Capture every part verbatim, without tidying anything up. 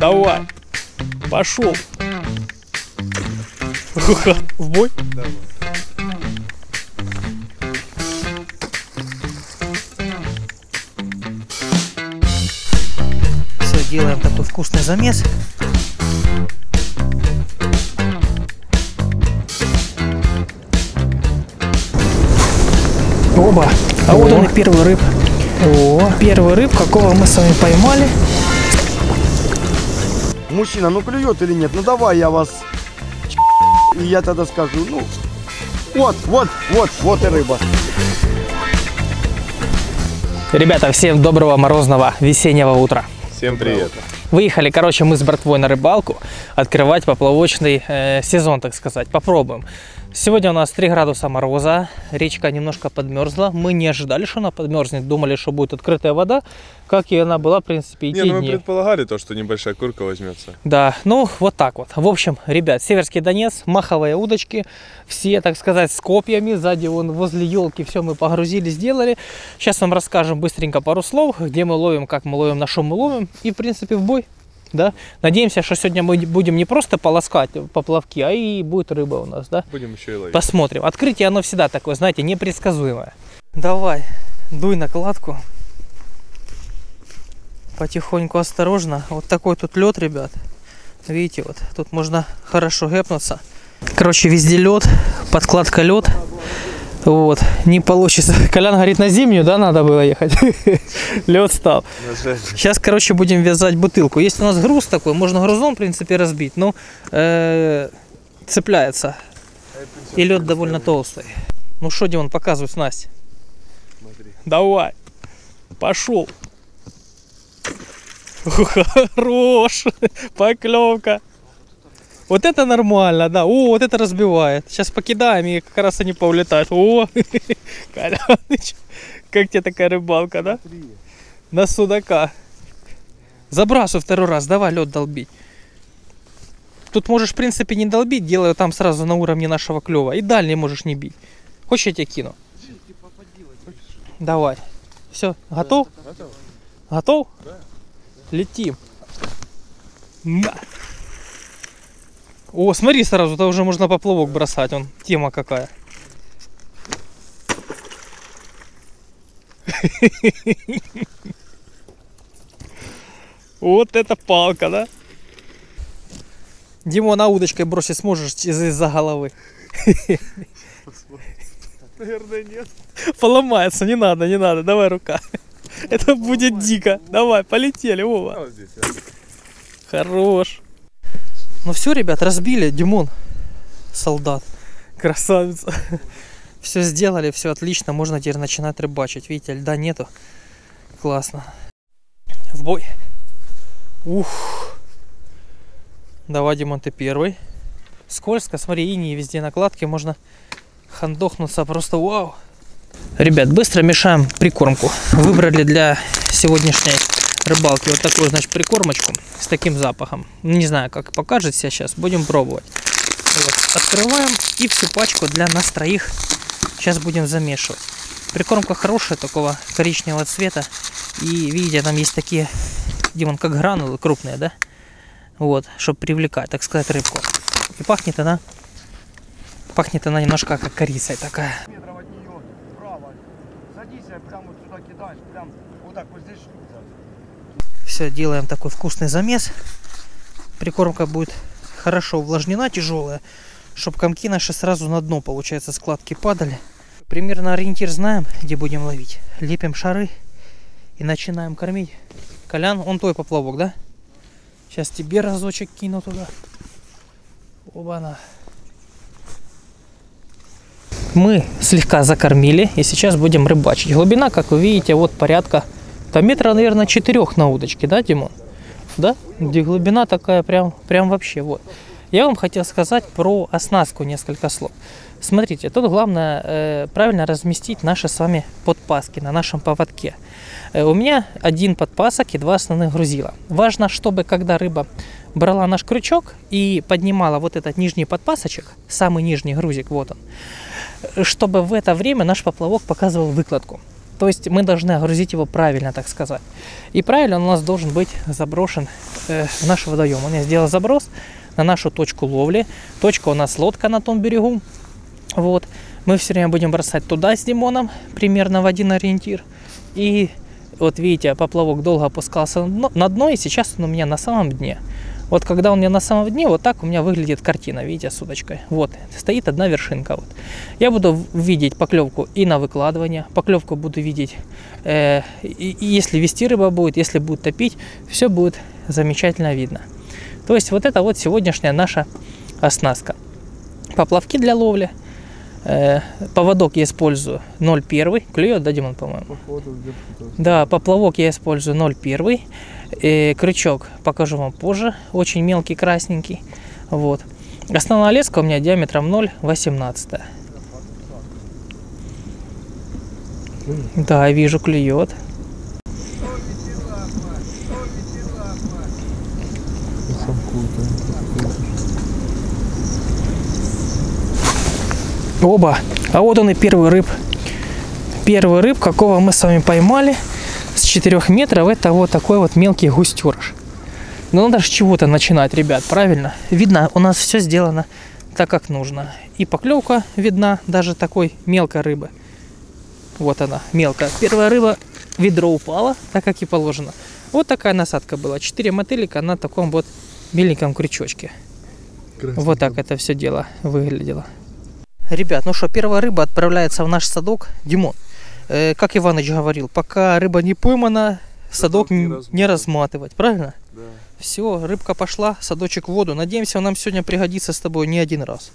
Давай. Пошел. В бой? Давай. Все, делаем такой вкусный замес. Оба. А вот он и первый рыб. О, первый рыб, какого мы с вами поймали. Мужчина, ну клюет или нет? Ну давай я вас... И я тогда скажу, ну... Вот, вот, вот, вот и рыба. Ребята, всем доброго морозного весеннего утра. Всем привет. Выехали, короче, мы с братвой на рыбалку открывать поплавочный э, сезон, так сказать. Попробуем. Сегодня у нас три градуса мороза, речка немножко подмерзла. Мы не ожидали, что она подмерзнет, думали, что будет открытая вода, как и она была, в принципе, и те Не, ну мы дни. предполагали то, что небольшая курка возьмется. Да, ну вот так вот. В общем, ребят, Северский Донец, маховые удочки, все, так сказать, с копьями. Сзади вон возле елки все мы погрузили, сделали. Сейчас вам расскажем быстренько пару слов, где мы ловим, как мы ловим, на что мы ловим. И, в принципе, в бой. Да? Надеемся, что сегодня мы будем не просто полоскать поплавки, а и будет рыба у нас, да? Будем еще и ловить. Посмотрим. Открытие, оно всегда такое, знаете, непредсказуемое. Давай, дуй накладку. Потихоньку, осторожно. Вот такой тут лед, ребят. Видите, вот тут можно хорошо гэпнуться. Короче, везде лед, подкладка лед. Вот, не получится. Колян говорит, на зимнюю, да, надо было ехать. Лед стал. Сейчас, короче, будем вязать бутылку. Есть у нас груз такой, можно грузом, в принципе, разбить, но э, цепляется. И лед довольно толстый. Ну что, Димон, показывай снасть. Давай. Пошел. Хорош. Поклевка. Вот это нормально, да. О, вот это разбивает. Сейчас покидаем, и как раз они поулетают. О, Коляныч, как тебе такая рыбалка, да? На судака. Забрасывай второй раз, давай лед долбить. Тут можешь, в принципе, не долбить, делаю там сразу на уровне нашего клёва. И дальний можешь не бить. Хочешь, я тебе кину? Давай. Все, готов? Готов? Летим. На. О, смотри сразу, то уже можно поплавок бросать, он тема какая. Вот это палка, да? Димон, а удочкой бросить сможешь из-за головы? Наверное, нет. Поломается, не надо, не надо, давай рука. Это будет дико. Давай, полетели, Вова. Хорош. Ну все, ребят, разбили. Димон, солдат, красавица. Все сделали, все отлично. Можно теперь начинать рыбачить. Видите, льда нету. Классно. В бой. Ух. Давай, Димон, ты первый. Скользко, смотри, иней везде накладки. Можно хандохнуться. Просто вау. Ребят, быстро мешаем прикормку. Выбрали для сегодняшней рыбалки вот такую, значит, прикормочку с таким запахом. Не знаю, как покажет себя сейчас. Будем пробовать. Вот. Открываем и всю пачку для нас троих сейчас будем замешивать. Прикормка хорошая, такого коричневого цвета. И видите, там есть такие, Димон, как гранулы крупные, да? Вот, чтобы привлекать, так сказать, рыбку. И пахнет она, пахнет она немножко как корицей такая. Все, делаем такой вкусный замес. Прикормка будет хорошо увлажнена, тяжелая, чтобы комки наши сразу на дно, получается, складки падали. Примерно ориентир знаем, где будем ловить. Лепим шары и начинаем кормить. Колян, он твой поплавок, да? Сейчас тебе разочек кину туда. Оба-на. Мы слегка закормили и сейчас будем рыбачить. Глубина, как вы видите, вот порядка там метра, наверное, четырех на удочке, да, Димон? Да? Где глубина такая прям, прям вообще, вот. Я вам хотел сказать про оснастку несколько слов. Смотрите, тут главное э, правильно разместить наши с вами подпаски на нашем поводке. Э, у меня один подпасок и два основных грузила. Важно, чтобы когда рыба брала наш крючок и поднимала вот этот нижний подпасочек, самый нижний грузик, вот он, чтобы в это время наш поплавок показывал выкладку. То есть мы должны огрузить его правильно, так сказать. И правильно он у нас должен быть заброшен э, в наш водоем. Он я сделал заброс на нашу точку ловли. Точка у нас лодка на том берегу. Вот. Мы все время будем бросать туда с Димоном, примерно в один ориентир. И вот видите, поплавок долго опускался на дно, на дно, и сейчас он у меня на самом дне. Вот когда он у меня на самом дне, вот так у меня выглядит картина, видите, с удочкой. Вот, стоит одна вершинка. Вот. Я буду видеть поклевку и на выкладывание, поклевку буду видеть, э, и, и если вести рыба будет, если будет топить, все будет замечательно видно. То есть вот это вот сегодняшняя наша оснастка. Поплавки для ловли. Э, поводок я использую ноль один. Клюет, да, Димон, по-моему? Да, поплавок я использую ноль один. Э, крючок покажу вам позже. Очень мелкий, красненький. Вот. Основная леска у меня диаметром ноль восемнадцать. Да, вижу, клюет. Оба. А вот он и первый рыб. Первый рыб, какого мы с вами поймали с четырёх метров. Это вот такой вот мелкий густёрыш. Но надо же с чего-то начинать, ребят, правильно? Видно, у нас все сделано так, как нужно. И поклевка видна даже такой мелкой рыбы. Вот она, мелкая. Первая рыба, ведро упало, так как и положено. Вот такая насадка была. Четыре мотылика на таком вот меленьком крючочке. Красиво. Вот так это все дело выглядело. Ребят, ну что, первая рыба отправляется в наш садок. Димон, э, как Иваныч говорил, пока рыба не поймана, садок, садок не, разматывать. не разматывать, правильно? Да. Все, рыбка пошла, садочек в воду. Надеемся, он нам сегодня пригодится с тобой не один раз.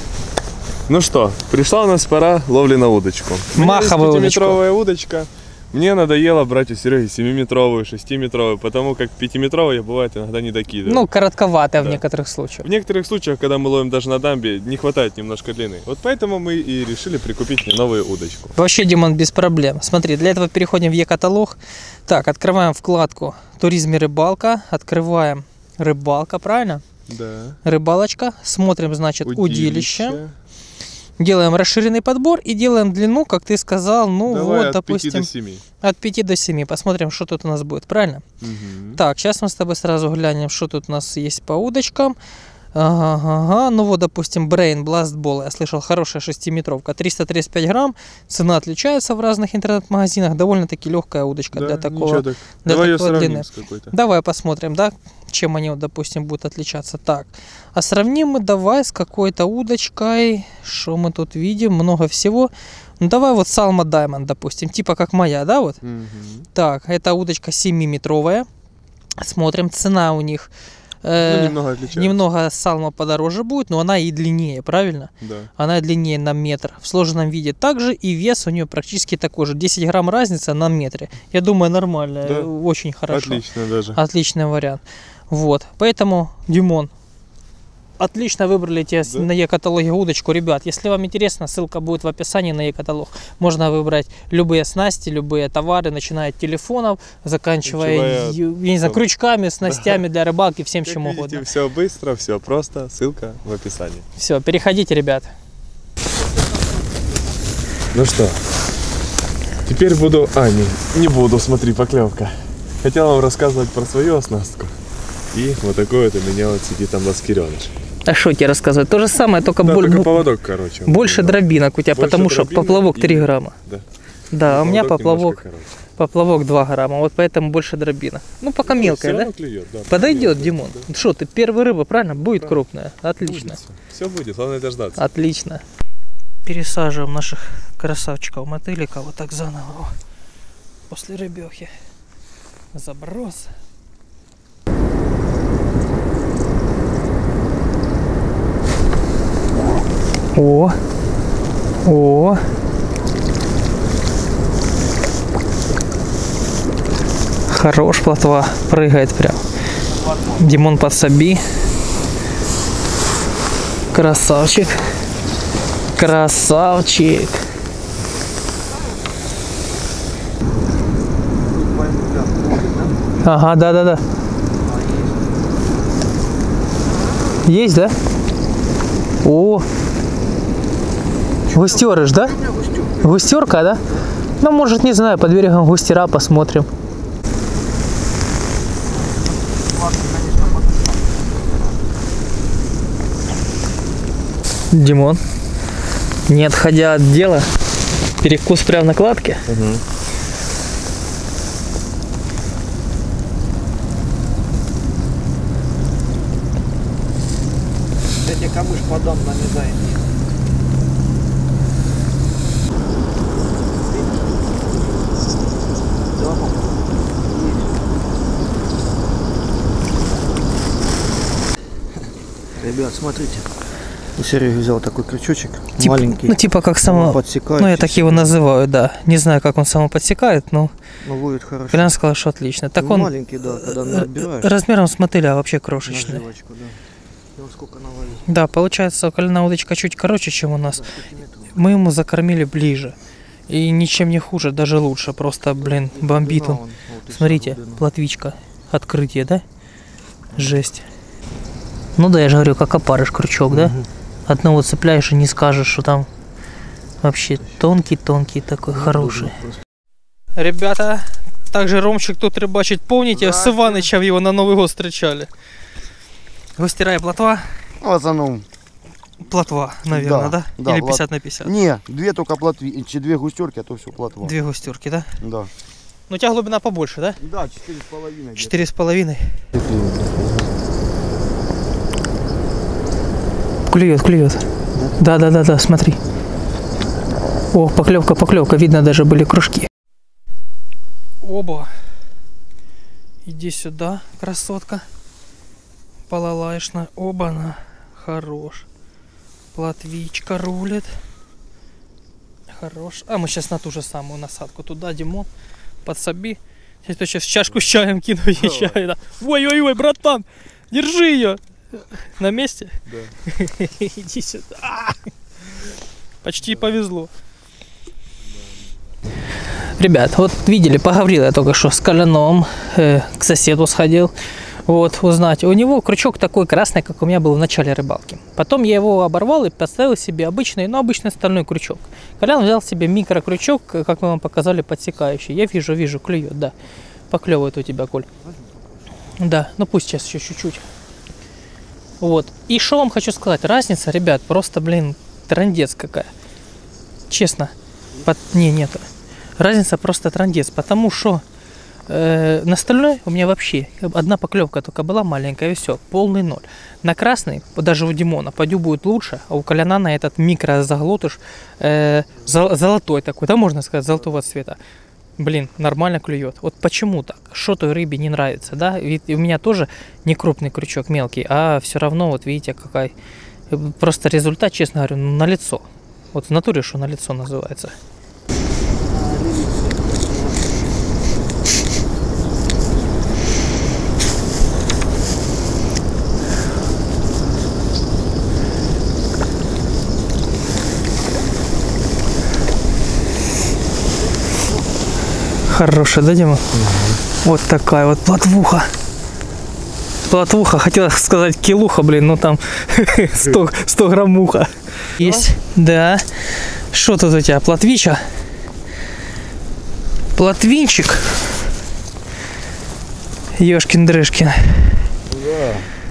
Ну что, пришла у нас пора ловли на удочку. Маховая удочка. пятиметровая удочка. Мне надоело брать у Сереги семиметровую, шестиметровую, потому как пятиметровая бывает иногда не докидывает. Ну, коротковатая, да, в некоторых случаях. В некоторых случаях, когда мы ловим даже на дамбе, не хватает немножко длины. Вот поэтому мы и решили прикупить мне новую удочку. Вообще, Димон, без проблем. Смотри, для этого переходим в Е-каталог. Так, открываем вкладку «Туризм и рыбалка». Открываем «Рыбалка», правильно? Да. Рыбалочка. Смотрим, значит, удилище. удилище. Делаем расширенный подбор и делаем длину, как ты сказал, ну Давай вот, от допустим, пяти до семи. От пяти до семи. Посмотрим, что тут у нас будет, правильно? Угу. Так, сейчас мы с тобой сразу глянем, что тут у нас есть по удочкам. Ага, ага. Ну вот, допустим, Brain Blast Ball, я слышал, хорошая шестиметровка, триста тридцать пять грамм. Цена отличается в разных интернет-магазинах. Довольно-таки легкая удочка, да, для такого, так. для Давай такой ее длины. с какой-то. Давай посмотрим, да, чем они, вот, допустим, будут отличаться. Так, а сравним мы давай с какой-то удочкой. Что мы тут видим? Много всего. Ну давай вот Salma Diamond, допустим, типа как моя, да, вот. Угу. Так, это удочка семиметровая. Смотрим, цена у них. Ну, немного отличается. Немного салма подороже будет, но она и длиннее, правильно? Да. Она длиннее на метр. В сложенном виде также, и вес у нее практически такой же. десять грамм разница на метре. Я думаю, нормально, да. Очень хорошо. Отлично даже. Отличный вариант. Вот, поэтому, Димон, отлично выбрали те да? на Е-каталоге удочку. Ребят, если вам интересно, ссылка будет в описании на Е-каталог. Можно выбрать любые снасти, любые товары, начиная от телефонов, заканчивая, я не знаю, крючками, снастями для рыбалки, всем как чем видите, угодно. Все быстро, все просто. Ссылка в описании. Все, переходите, ребят. Ну что, теперь буду... А, не, не буду, смотри, поклевка. Хотел вам рассказывать про свою оснастку. И вот такой вот у меня вот сидит там ласкиреныш. А что тебе рассказывать? То же самое, только, да, боль... только поводок, короче. Больше да. дробинок у тебя, больше потому что поплавок три грамма. Да, да, у меня поплавок, поплавок два грамма, вот поэтому больше дробинок. Ну, пока ну, мелкая, да? Клюет, да? Подойдет, Димон. Что, да. Ты первая рыба, правильно? Будет да. крупная. Отлично. Будет все. все будет, главное дождаться. Отлично. Пересаживаем наших красавчиков мотыликов вот так заново. После рыбехи. Заброс. О, о, хорош плотва, прыгает прям. Димон подсоби. Красавчик, красавчик. Ага, да, да, да. Есть, да? О. Густёрыш, да? Густерка, да? Ну, может, не знаю, под берегом Густера посмотрим. Димон, не отходя от дела, перекус прямо на кладке. Угу. Эти камыш подам на медай. Ребят, смотрите. У Сереги взял такой крючочек, тип, маленький. Ну, типа как само... Ну, я так его называю, да. Не знаю, как он само подсекает, но... Ну, ловит хорошо. Колян сказал, что отлично. Так ну, он... маленький, да, когда набираешь. Размером с мотыля вообще крошечный. Наживочку, да. И он сколько наловил? Да, получается, у Коляна удочка чуть короче, чем у нас. Мы ему закормили ближе. И ничем не хуже, даже лучше. Просто, блин, бомбит он. Смотрите, плотвичка. Открытие, да? Жесть. Ну да, я же говорю, как опарыш крючок, да? Одного цепляешь и не скажешь, что там вообще тонкий-тонкий такой, хороший. Ребята, также Ромчик тут рыбачит. Помните, с Иванычем его на Новый год встречали? Густера и плотва? В основном. Плотва, наверное, да? да? Или плот... пятьдесят на пятьдесят? Не, две только плотви, две густерки, а то все плотва. Две густерки, да? Да. Ну у тебя глубина побольше, да? Да, четыре с половиной. Четыре с половиной. Клюет, клюет. Да, да, да, да, смотри. О, поклевка, поклевка. Видно, даже были кружки. Оба. Иди сюда, красотка. Балалайшна. Оба-на. Хорош. Плотвичка рулит. Хорош. А мы сейчас на ту же самую насадку. Туда, Димон. Подсоби. Я то сейчас чашку с чаем кину ей чай. Да. Ой-ой-ой, братан. Держи ее. На месте? Да. Иди сюда. Почти повезло. Ребят, вот видели, поговорил я только что с Коляном. Э, к соседу сходил. Вот, узнать. У него крючок такой красный, как у меня был в начале рыбалки. Потом я его оборвал и поставил себе обычный, но обычный стальной крючок. Колян взял себе микрокрючок, как мы вам показали, подсекающий. Я вижу, вижу, клюет, да. Поклевывает у тебя, Коль. Да, ну пусть сейчас еще чуть-чуть. Вот. И что вам хочу сказать. Разница, ребят, просто, блин, трындец какая. Честно. Под... Не, нет. Разница просто трындец. Потому что э, на стальной у меня вообще одна поклевка только была маленькая, и все. Полный ноль. На красный, даже у Димона, по дю будет лучше. А у Коляна на этот микрозаглотыш э, золотой такой, да, можно сказать, золотого цвета. Блин, нормально клюет. Вот почему так? Что той рыбе не нравится, да? Ведь у меня тоже не крупный крючок, мелкий, а все равно, вот видите, какая... Просто результат, честно говорю, на лицо. Вот в натуре, что на лицо называется. Хорошая, да, Дима? Угу. Вот такая вот плотвуха. Плотвуха, хотела сказать килуха, блин, ну там сто граммуха. Есть, да. Что тут у тебя, плотвича? Плотвинчик. Ёшкин-дрышкин. Да.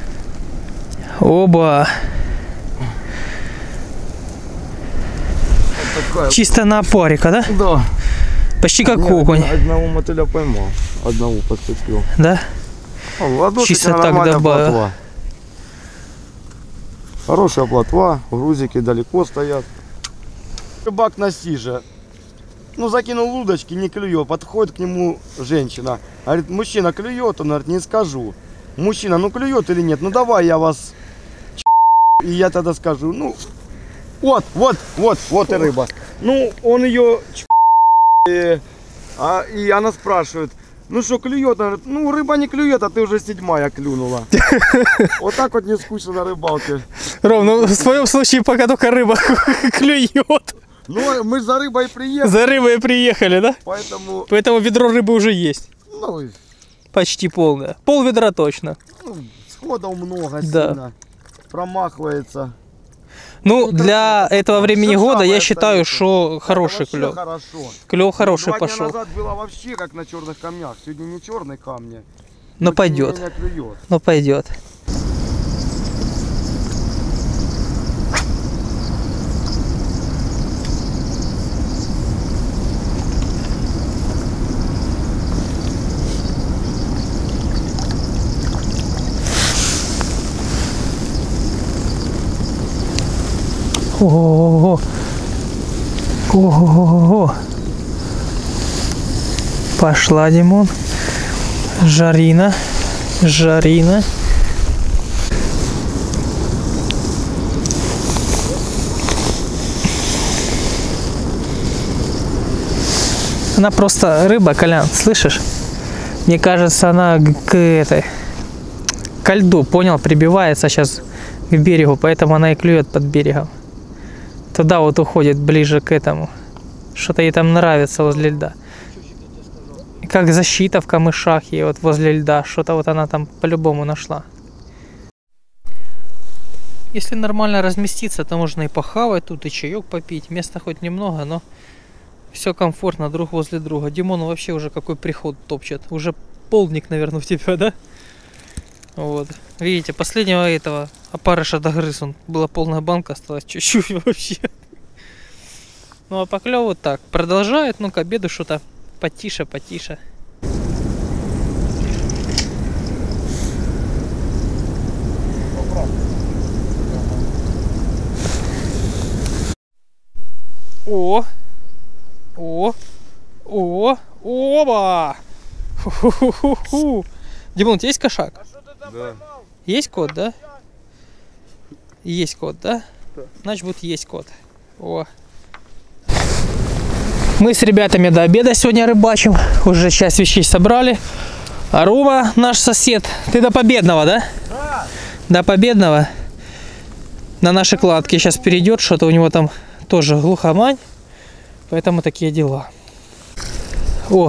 Оба. Вот чисто на опарика, да? Да. Почти как Не, окунь. Одного мотыля поймал, одного подцепил. Да? О, чисто так добавил. Плотва. Хорошая плотва, грузики далеко стоят. Рыбак на сиже. Ну, закинул удочки, не клюет. Подходит к нему женщина. Говорит, мужчина клюет? Он говорит, не скажу. Мужчина, ну клюет или нет? Ну давай я вас... И я тогда скажу, ну... Вот, вот, вот, вот и рыба. Ну, он ее... И, а, и она спрашивает, ну что, клюет? Она говорит, ну рыба не клюет, а ты уже седьмая клюнула. Вот так вот не скучно на рыбалке. Ром, ну в твоем случае пока только рыба клюет. Ну, мы за рыбой приехали. За рыбой приехали, да? Поэтому... Поэтому ведро рыбы уже есть. Ну, почти полное. Пол ведра точно. Ну, сходов много да. сильно. Промахивается. Ну, для этого времени всё года я самое считаю, остается. что хороший Это вообще клев. хорошо. Клев хороший Два пошел. дня назад было вообще как на черных камнях. Сегодня не черные камни. Но тем не пойдет. менее клюет. Ну пойдет. Ого-го-го. Ого-го-го. Пошла, Димон. Жарина. Жарина. Она просто рыба, Колян, слышишь? Мне кажется, она к этой, ко льду, понял, прибивается сейчас к берегу, поэтому она и клюет под берегом. Туда вот уходит, ближе к этому. Что-то ей там нравится возле льда. Как защита в камышах ей вот возле льда. Что-то вот она там по-любому нашла. Если нормально разместиться, то можно и похавать тут, и чаек попить. Места хоть немного, но все комфортно друг возле друга. Димон вообще уже какой приход топчет. Уже полдник, наверное, у тебя, да? Вот. Видите, последнего этого опарыша догрыз. Он была полная банка, осталась чуть-чуть вообще. Ну а поклёв вот так. Продолжает, ну к обеду что-то потише, потише. О! О! О! Оба! Ху-ху-ху-ху! Димон, у тебя есть кошак? Да. Есть кот, да? Есть кот, да? Значит, будет есть кот. О. Мы с ребятами до обеда сегодня рыбачим. Уже часть вещей собрали. А Рома, наш сосед, ты до Победного, да? Да. До Победного. На наши кладки сейчас перейдет. Что-то у него там тоже глухомань. Поэтому такие дела. О.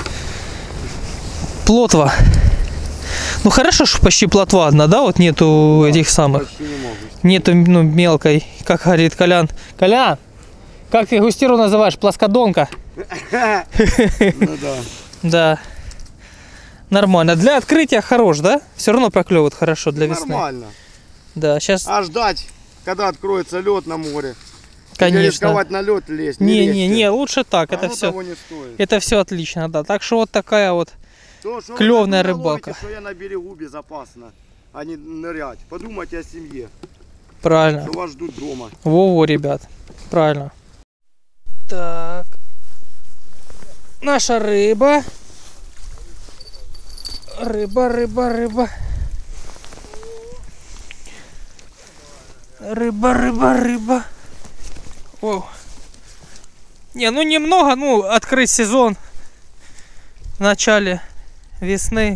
Плотва. Ну хорошо, что почти плотва одна, да? Вот нету этих самых. Почти не могут. Нету, ну, мелкой. Как говорит Колян. Колян! Как ты густеру называешь? Плоскодонка? Ну да. Да. Нормально. Для открытия хорош, да? Все равно проклевывает хорошо для весны. Нормально. Да, сейчас, А ждать, когда откроется лед на море. Или конечно. рисковать на лед лезть. Не, не, лезьте. не, лучше так. Это Оно все. того не стоит. Это все отлично, да. Так что вот такая вот. То, что вы клёвная так думаете, рыбалка. что я на берегу безопасно, а не нырять. Подумайте о семье, Правильно. что вас ждут дома. Во-во, ребят. Правильно. Так. Наша рыба. Рыба, рыба, рыба. Рыба, рыба, рыба. О. Не, ну немного, ну, открыть сезон в начале весны.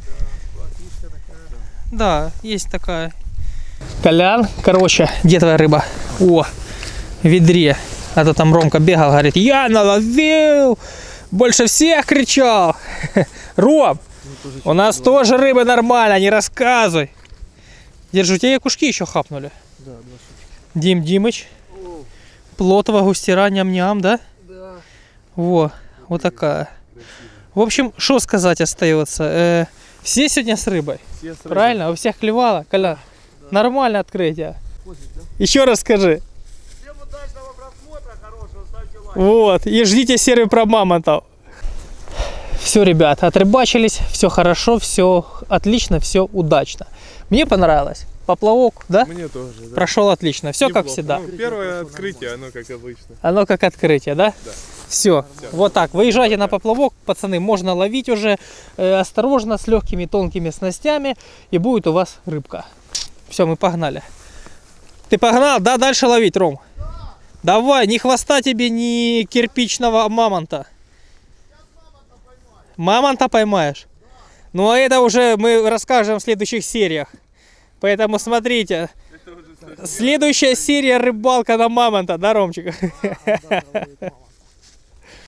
Да, есть такая. Колян, короче, где твоя рыба? О, в ведре. А то там Ромка бегал, говорит, я наловил! Больше всех кричал! Ром, у нас тоже рыбы нормально, не рассказывай! Держу, тебе якушки еще хапнули. Да, два штуки. Дим Димыч. Плотова, густера, ням-ням, да? Да. Во, вот такая. В общем, что сказать остается? Э, все сегодня с рыбой, Все с рыбой. правильно? У всех клевало, Коля? Нормальное открытие. Еще раз скажи. Всем удачного просмотра, хорошего, ставьте лайк. Вот, и ждите серию про мамонтов. Все, ребята, отрыбачились, все хорошо, все отлично, все удачно. Мне понравилось. Поплавок, да? Мне тоже, да. Прошел отлично. Все как Неплохо. всегда. Ну, первое открытие, оно как обычно. Оно как открытие, да? Да. Все. Вот так. Выезжайте на поплавок, пацаны. Можно ловить уже э, осторожно, с легкими тонкими снастями. И будет у вас рыбка. Все, мы погнали. Ты погнал? Да, дальше ловить, Ром? Да. Давай, ни хвоста тебе, ни кирпичного мамонта. Мамонта поймаешь? Да. Ну а это уже мы расскажем в следующих сериях. Поэтому смотрите. Следующая серия рыбалка на мамонта, да, Ромчик?